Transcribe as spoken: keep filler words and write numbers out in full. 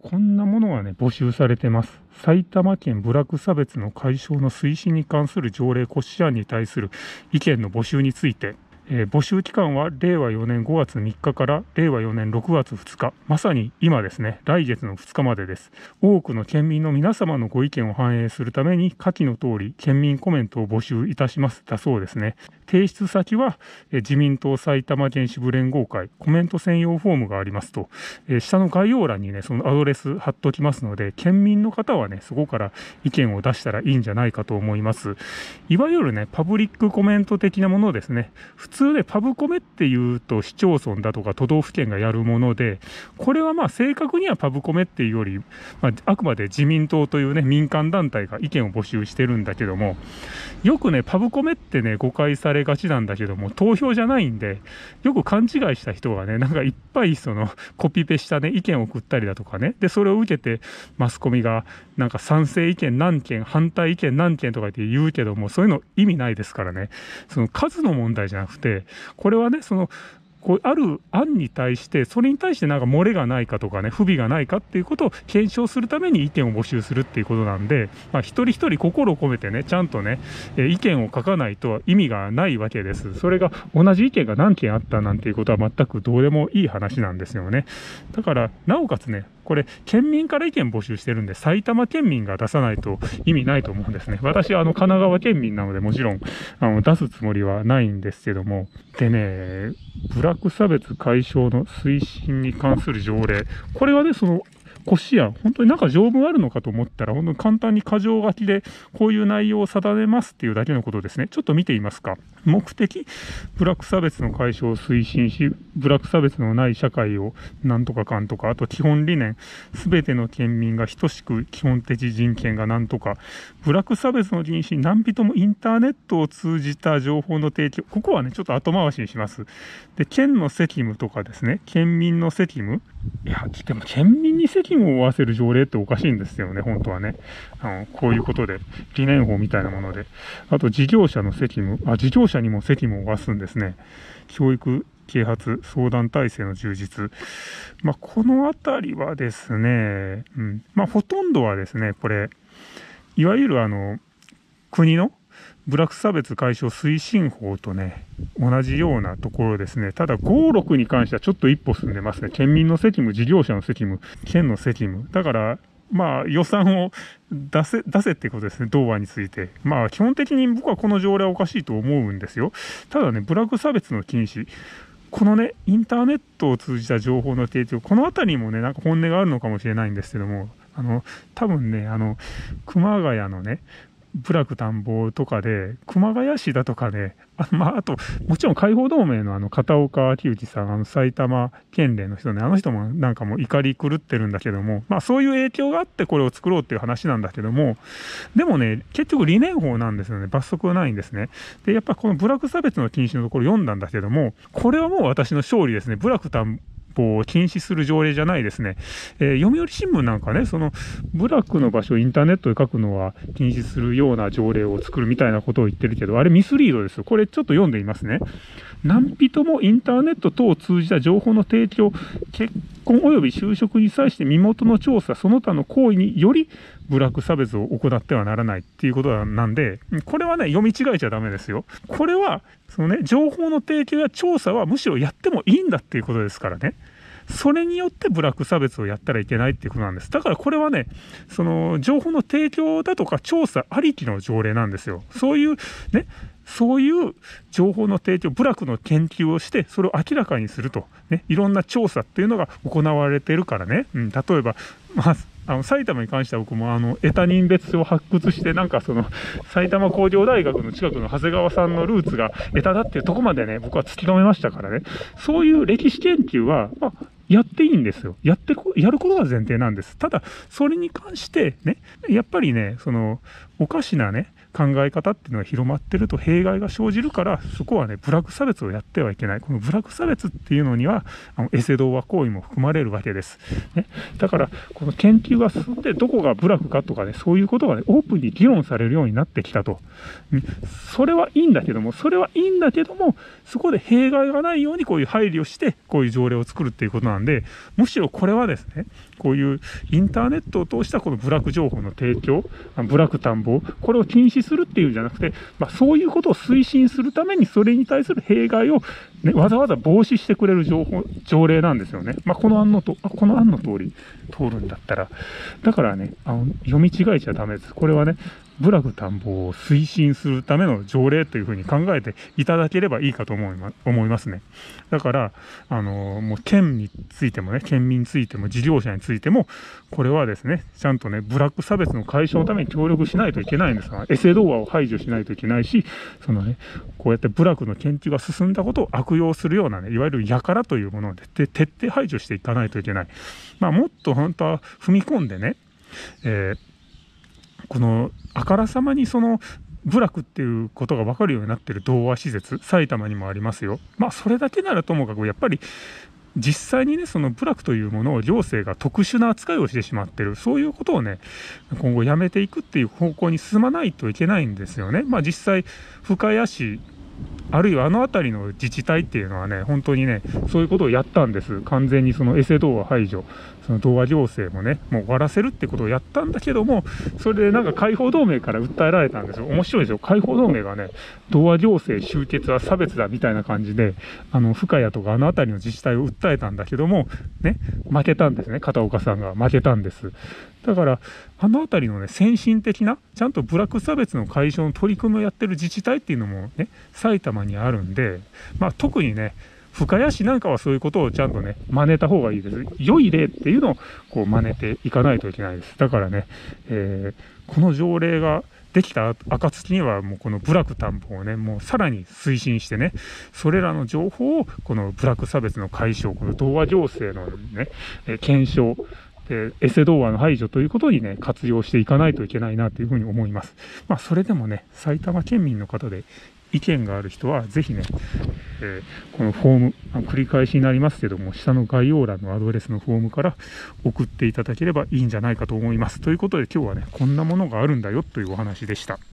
こんなものがね、募集されてます。埼玉県部落差別の解消の推進に関する条例骨子案に対する意見の募集について、えー、募集期間はれいわよねんごがつみっかかられいわよねんろくがつふつか、まさに今ですね、来月のふつかまでです。多くの県民の皆様のご意見を反映するために、下記の通り、県民コメントを募集いたしますだそうですね。提出先は、えー、自民党埼玉県支部連合会、コメント専用フォームがありますと、えー、下の概要欄にね、そのアドレス貼っておきますので、県民の方はね、そこから意見を出したらいいんじゃないかと思います。いわゆるね、パブリックコメント的なものですね。普通でパブコメっていうと市町村だとか都道府県がやるもので、これはまあ正確にはパブコメっていうより、まあ、あくまで自民党というね、民間団体が意見を募集してるんだけども、よくね、パブコメってね、誤解されがちなんだけども、投票じゃないんで、よく勘違いした人がね、なんかいっぱいそのコピペしたね、意見を送ったりだとかね、で、それを受けてマスコミがなんか賛成意見何件、反対意見何件とかって言うけども、そういうの意味ないですからね、その数の問題じゃなくて、これはね、その、こうある案に対して、それに対してなんか漏れがないかとかね、不備がないかっていうことを検証するために意見を募集するっていうことなんで、まあ、一人一人心を込めてね、ちゃんとね、えー、意見を書かないと意味がないわけです。それが同じ意見が何件あったなんていうことは全くどうでもいい話なんですよね。だから、なおかつね、これ、県民から意見募集してるんで、埼玉県民が出さないと意味ないと思うんですね。私はあの神奈川県民なので、もちろんあの出すつもりはないんですけども、でね、部落差別解消の推進に関する条例、これはね、その、骨子案、本当になんか条文あるのかと思ったら、本当に簡単に箇条書きでこういう内容を定めますっていうだけのことですね。ちょっと見てみますか。目的、部落差別の解消を推進し、部落差別のない社会をなんとかかんとか、あと基本理念、すべての県民が等しく基本的人権がなんとか、部落差別の禁止、何人もインターネットを通じた情報の提供、ここはね、ちょっと後回しにします。で、県の責務とかですね、県民の責務、いや、でも県民に責務を負わせる条例っておかしいんですよね、本当はね。あの、こういうことで、理念法みたいなもので。あと、事業者の責務、あ、事業者にも責務を負わすんですね。教育、啓発、相談体制の充実。まあ、このあたりはですね、うん、まあ、ほとんどはですね、これ、いわゆるあの、国の部落差別解消推進法とね、同じようなところですね。ただ、ご、ろくに関してはちょっと一歩進んでますね。県民の責務、事業者の責務、県の責務。だから、まあ、予算を出せ、出せってことですね。童話について。まあ、基本的に僕はこの条例はおかしいと思うんですよ。ただね、部落差別の禁止。このね、インターネットを通じた情報の提供、このあたりもね、なんか本音があるのかもしれないんですけども、あの、多分ね、あの、熊谷のね、部落探訪とかで、熊谷市だとかね、あ, まあ、あと、もちろん解放同盟のあの、片岡昭之さん、あの、埼玉県連の人ね、あの人もなんかもう怒り狂ってるんだけども、まあ、そういう影響があってこれを作ろうっていう話なんだけども、でもね、結局理念法なんですよね。罰則はないんですね。で、やっぱこの部落差別の禁止のところ読んだんだけども、これはもう私の勝利ですね。部落探を禁止する条例じゃないですね。えー、読売新聞なんかね、その部落の場所をインターネットで書くのは禁止するような条例を作るみたいなことを言ってるけど、あれミスリードですよ。これちょっと読んでみますね。何人もインターネット等を通じた情報の提供、結婚及び就職に際して身元の調査、その他の行為により部落差別を行ってはならないっていうことなんで、これはね、読み違えちゃダメですよ。これは、そのね、情報の提供や調査はむしろやってもいいんだっていうことですからね。それによって部落差別をやったらいけないっていうことなんです。だからこれはね、その情報の提供だとか調査ありきの条例なんですよ。そういうね、そういう情報の提供、部落の研究をして、それを明らかにすると、ね、いろんな調査っていうのが行われてるからね、うん、例えば、まあ、あの埼玉に関しては僕もあのエタ人別を発掘して、なんかその埼玉工業大学の近くの長谷川さんのルーツがエタだっていうとこまでね、僕は突き止めましたからね、そういう歴史研究は、まあ、やっていいんですよ。やってこ、やることが前提なんです。ただ、それに関してね、やっぱりね、その、おかしなね、 考え方っていうのが広まってると弊害が生じるから、そこはね、部落差別をやってはいけない。この部落差別っていうのには、あのエセ童話行為も含まれるわけです。ね、だから、この研究が進んで、どこが部落かとかね、そういうことがね、オープンに議論されるようになってきたと。それはいいんだけども、それはいいんだけども、そこで弊害がないようにこういう配慮して、こういう条例を作るっていうことなんで、むしろこれはですね、こういうインターネットを通したこの部落情報の提供、部落探訪、これを禁止するっていうんじゃなくて、まあ、そういうことを推進するために、それに対する弊害を、ね、わざわざ防止してくれる情報条例なんですよね。まあ、この案のと、この案の通り通るんだったら。だからね、あの読み違えちゃダメです。これはね、部落探訪を推進するための条例というふうに考えていただければいいかと思いま、思いますね。だから、あの、もう県についてもね、県民についても事業者についても、これはですね、ちゃんとね、部落差別の解消のために協力しないといけないんですが、エセ童話を排除しないといけないし、そのね、こうやって部落の研究が進んだことを悪用するようなね、いわゆる輩というものを徹底排除していかないといけない。まあ、もっと本当は踏み込んでね、えーこのあからさまにその部落っていうことが分かるようになっている童話施設、埼玉にもありますよ。まあそれだけならともかくやっぱり実際にね、その部落というものを行政が特殊な扱いをしてしまっている、そういうことをね、今後やめていくっていう方向に進まないといけないんですよね。まあ実際、深谷市、あるいはあの辺りの自治体っていうのはね、本当にね、そういうことをやったんです。完全にそのエセ童話排除、その童話行政もね、もう終わらせるってことをやったんだけども、それでなんか解放同盟から訴えられたんですよ。面白いですよ。解放同盟がね、童話行政終結は差別だみたいな感じで、あの、深谷とかあの辺りの自治体を訴えたんだけども、ね、負けたんですね。片岡さんが負けたんです。だから、あの辺りのね、先進的な、ちゃんと部落差別の解消の取り組みをやってる自治体っていうのもね、埼玉にあるんで、まあ特にね、深谷市なんかはそういうことをちゃんとね、真似た方がいいです。良い例っていうのをこう真似ていかないといけないです。だからね、えー、この条例ができた暁にはもうこの部落探訪をね、もうさらに推進してね、それらの情報をこの部落差別の解消、この童話行政のね、えー、検証、でエセ童話の排除ということにね、活用していかないといけないなというふうに思います。まあ、それでもね、埼玉県民の方で意見がある人は、ぜひね、えー、このフォーム、繰り返しになりますけども、下の概要欄のアドレスのフォームから送っていただければいいんじゃないかと思います。ということで、今日はね、こんなものがあるんだよというお話でした。